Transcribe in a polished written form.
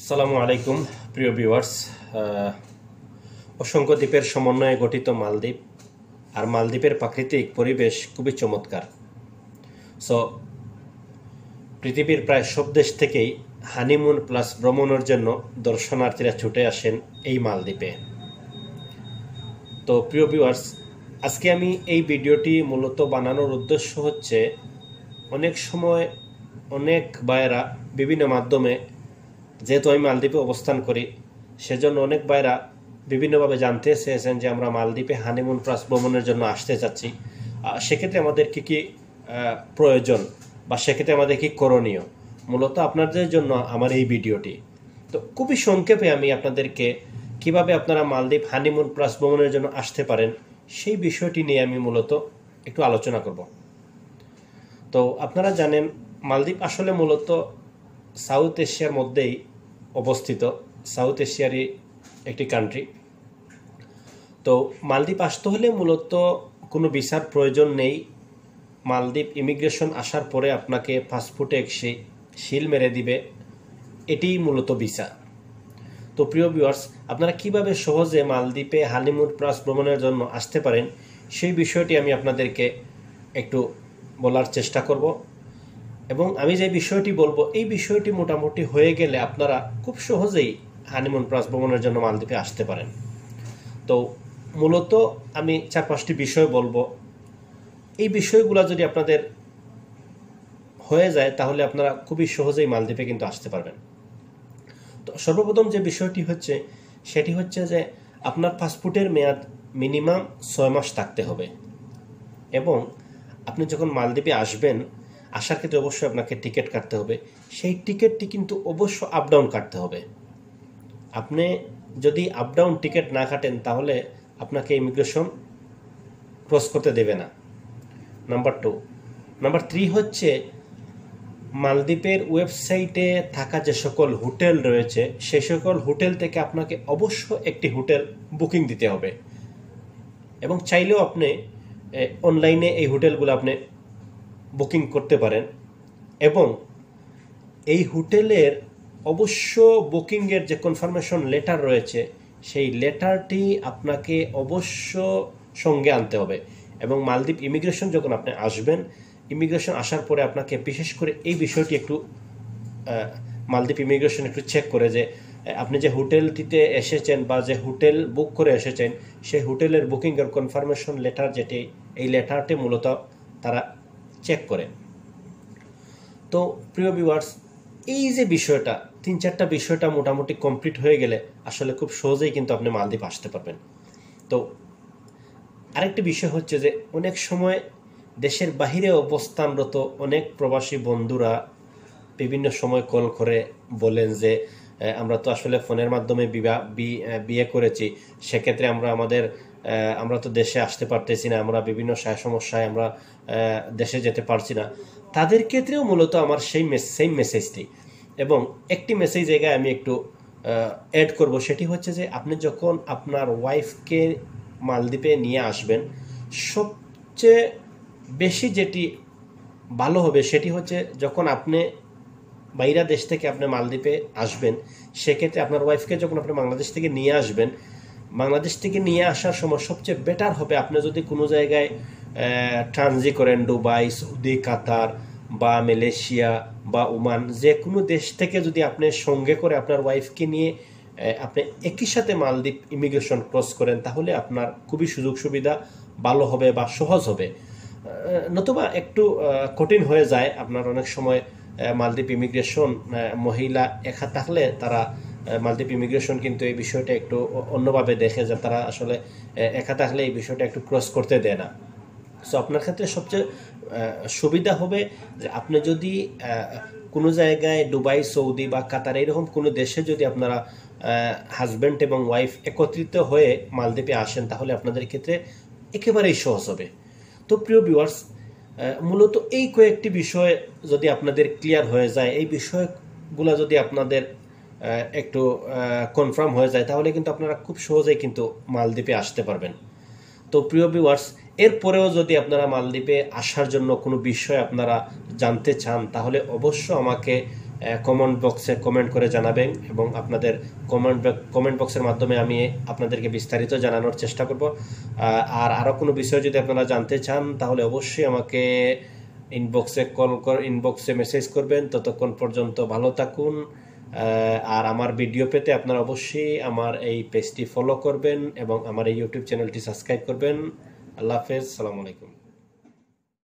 আসসালামু আলাইকুম প্রিয় ভিউয়ার্স। অসংখ্য দ্বীপের সমন্বয়ে গঠিত মালদ্বীপ আর মালদ্বীপের প্রাকৃতিক পরিবেশ খুবই চমৎকার। সো পৃথিবীর প্রায় সব দেশ থেকেই হানিমুন প্লাস ভ্রমণের জন্য দর্শনার্থীরা ছুটে আসেন এই মালদ্বীপে। তো প্রিয় ভিউয়ার্স, আজকে আমি এই ভিডিওটি মূলত বানানোর উদ্দেশ্য হচ্ছে, অনেক সময় অনেক ভাইয়েরা বিভিন্ন মাধ্যমে, যেহেতু আমি মালদ্বীপে অবস্থান করি সেজন্য অনেক ভাইরা বিভিন্নভাবে জানতে চেয়েছেন যে আমরা মালদ্বীপে হানিমুন প্লাস ভ্রমণের জন্য আসতে চাচ্ছি, সেক্ষেত্রে আমাদের কী কী প্রয়োজন বা সেক্ষেত্রে আমাদের কী করণীয়। মূলত আপনাদের জন্য আমার এই ভিডিওটি। তো খুবই সংক্ষেপে আমি আপনাদেরকে কিভাবে আপনারা মালদ্বীপ হানিমুন প্লাস ভ্রমণের জন্য আসতে পারেন সেই বিষয়টি নিয়ে আমি মূলত একটু আলোচনা করব। তো আপনারা জানেন মালদ্বীপ আসলে মূলত সাউথ এশিয়ার মধ্যেই অবস্থিত, সাউথ এশিয়ারই একটি কান্ট্রি। তো মালদ্বীপ আসতে হলে মূলত কোনো ভিসার প্রয়োজন নেই। মালদ্বীপ ইমিগ্রেশন আসার পরে আপনাকে পাসপোর্টে সিল মেরে দিবে, এটিই মূলত ভিসা। তো প্রিয় ভিউয়ার্স, আপনারা কিভাবে সহজে মালদ্বীপে হানিমুন প্লাস ভ্রমণের জন্য আসতে পারেন সেই বিষয়টি আমি আপনাদেরকে একটু বলার চেষ্টা করব। এবং আমি যে বিষয়টি বলবো এই বিষয়টি মোটামুটি হয়ে গেলে আপনারা খুব সহজেই হানিমুন প্লাস ভ্রমণের জন্য মালদ্বীপে আসতে পারেন। তো মূলত আমি 4-5টি বিষয় বলবো। এই বিষয়গুলো যদি আপনাদের হয়ে যায় তাহলে আপনারা খুবই সহজেই মালদ্বীপে কিন্তু আসতে পারবেন। তো সর্বপ্রথম যে বিষয়টি হচ্ছে সেটি হচ্ছে যে আপনার পাসপোর্টের মেয়াদ মিনিমাম 6 মাস থাকতে হবে। এবং আপনি যখন মালদ্বীপে আসবেন, আসার ক্ষেত্রে অবশ্যই আপনাকে টিকিট কাটতে হবে। সেই টিকিটটি কিন্তু অবশ্য আপ ডাউন কাটতে হবে। আপনি যদি আপ ডাউন টিকিট না কাটেন তাহলে আপনাকে ইমিগ্রেশন ক্রস করতে দেবে না। নাম্বার 2। নাম্বার 3 হচ্ছে মালদ্বীপের ওয়েবসাইটে থাকা যে সকল হোটেল রয়েছে সেই সকল হোটেল থেকে আপনাকে অবশ্য একটি হোটেল বুকিং দিতে হবে। এবং চাইলেও আপনি অনলাইনে এই হোটেলগুলো আপনি বুকিং করতে পারেন। এবং এই হোটেলের অবশ্য বুকিংয়ের যে কনফার্মেশন লেটার রয়েছে সেই লেটারটি আপনাকে অবশ্য সঙ্গে আনতে হবে। এবং মালদ্বীপ ইমিগ্রেশন যখন আপনি আসবেন, ইমিগ্রেশন আসার পরে আপনাকে বিশেষ করে এই বিষয়টি একটু মালদ্বীপ ইমিগ্রেশন একটু চেক করে যে আপনি যে হোটেলটিতে এসেছেন বা যে হোটেল বুক করে এসেছেন সেই হোটেলের বুকিংয়ের কনফার্মেশন লেটার যেটি, এই লেটারটি মূলত তারা চেক করে। তো প্রিয় ভিউয়ার্স, এই যে বিষয়টা 3-4টা বিষয়টা মোটামুটি কমপ্লিট হয়ে গেলে আসলে খুব সহজেই কিন্তু আপনি মালদ্বীপ আসতে পারবেন। তো আরেকটি বিষয় হচ্ছে যে অনেক সময় দেশের বাহিরে অবস্থানরত অনেক প্রবাসী বন্ধুরা বিভিন্ন সময় কল করে বলেন যে আমরা তো আসলে ফোনের মাধ্যমে বিয়ে করেছি, সেক্ষেত্রে আমরা তো দেশে আসতে পারতেছি না, আমরা বিভিন্ন সমস্যায় আমরা দেশে যেতে পারছি না। তাদের ক্ষেত্রেও মূলত আমার সেম মেসেজটি এবং একটি মেসেজ জায়গায় আমি একটু অ্যাড করব। সেটি হচ্ছে যে আপনি যখন আপনার ওয়াইফকে মালদ্বীপে নিয়ে আসবেন, সবচেয়ে বেশি যেটি ভালো হবে সেটি হচ্ছে যখন আপনি বাইরা দেশ থেকে আপনি মালদ্বীপে আসবেন, সেক্ষেত্রে আপনার ওয়াইফকে যখন আপনি বাংলাদেশ থেকে নিয়ে আসবেন, বাংলাদেশ থেকে নিয়ে আসার সময় সবচেয়ে বেটার হবে আপনি যদি কোনো জায়গায় ট্রানজিট করেন, দুবাই, সৌদি, কাতার বা মালয়েশিয়া বা ওমান, যে কোনো দেশ থেকে যদি আপনি সঙ্গে করে আপনার ওয়াইফকে নিয়ে আপনি একই সাথে মালদ্বীপ ইমিগ্রেশন ক্রস করেন তাহলে আপনার খুবই সুযোগ সুবিধা ভালো হবে বা সহজ হবে। নতুবা একটু কঠিন হয়ে যায়। আপনার অনেক সময় মালদ্বীপ ইমিগ্রেশন মহিলা একা থাকলে তারা মালদ্বীপ ইমিগ্রেশন কিন্তু এই বিষয়টা একটু অন্যভাবে দেখে যে তারা আসলে একা থাকলে এই বিষয়টা একটু ক্রস করতে দেয় না। সো আপনার ক্ষেত্রে সবচেয়ে সুবিধা হবে যে আপনি যদি কোনো জায়গায় দুবাই, সৌদি বা কাতার এরকম কোনো দেশে যদি আপনারা হাজব্যান্ড এবং ওয়াইফ একত্রিত হয়ে মালদ্বীপে আসেন তাহলে আপনাদের ক্ষেত্রে একেবারেই সহজ হবে। তো প্রিয় ভিউয়ার্স, মূলত এই কয়েকটি বিষয় যদি আপনাদের ক্লিয়ার হয়ে যায়, এই বিষয়গুলো যদি আপনাদের একটু কনফার্ম হয়ে যায় তাহলে কিন্তু আপনারা খুব সহজেই কিন্তু মালদ্বীপে আসতে পারবেন। তো প্রিয় ভিউয়ার্স, এরপরেও যদি আপনারা মালদ্বীপে আসার জন্য কোনো বিষয় আপনারা জানতে চান তাহলে অবশ্য আমাকে কমেন্ট বক্সে কমেন্ট করে জানাবেন এবং আপনাদের কমেন্ট বক্সের মাধ্যমে আমি আপনাদেরকে বিস্তারিত জানানোর চেষ্টা করব। আর আরও কোনো বিষয় যদি আপনারা জানতে চান তাহলে অবশ্যই আমাকে ইনবক্সে মেসেজ করবেন। ততক্ষণ পর্যন্ত ভালো থাকুন। আর আমার ভিডিও পেতে আপনারা অবশ্যই আমার এই পেজটি ফলো করবেন এবং আমার এই ইউটিউব চ্যানেলটি সাবস্ক্রাইব করবেন। আল্লাহ হাফেজ, আসসালামু আলাইকুম।